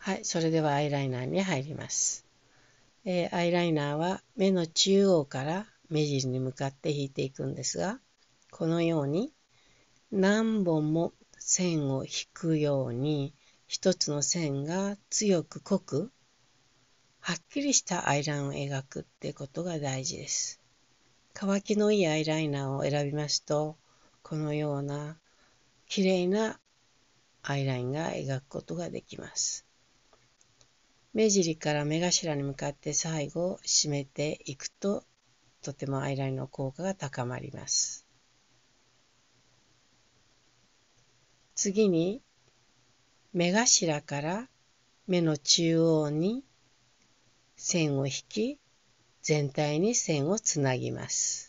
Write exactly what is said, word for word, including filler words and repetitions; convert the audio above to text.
はい、それではアイライナーに入ります。えー、アイライナーは目の中央から目尻に向かって引いていくんですが、このように何本も線を引くように、一つの線が強く濃く、はっきりしたアイラインを描くってことが大事です。乾きのいいアイライナーを選びますと、このような綺麗なアイラインが描くことができます。目尻から目頭に向かって最後締めていくと、とてもアイラインの効果が高まります。次に、目頭から目の中央に線を引き、全体に線をつなぎます。